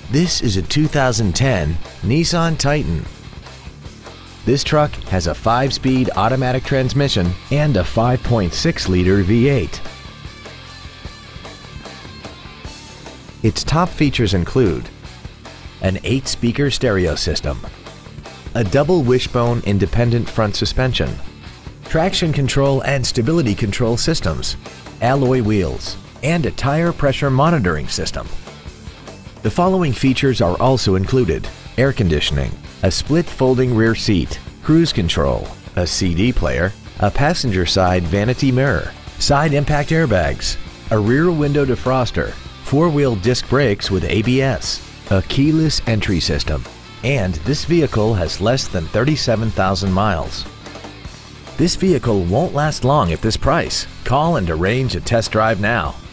This is a 2010 Nissan Titan. This truck has a 5-speed automatic transmission and a 5.6-liter V8. Its top features include an 8-speaker stereo system, a double wishbone independent front suspension, traction control and stability control systems, alloy wheels, and a tire pressure monitoring system. The following features are also included: air conditioning, a split folding rear seat, cruise control, a CD player, a passenger side vanity mirror, side impact airbags, a rear window defroster, 4-wheel disc brakes with ABS, a keyless entry system, and this vehicle has less than 37,000 miles. This vehicle won't last long at this price. Call and arrange a test drive now.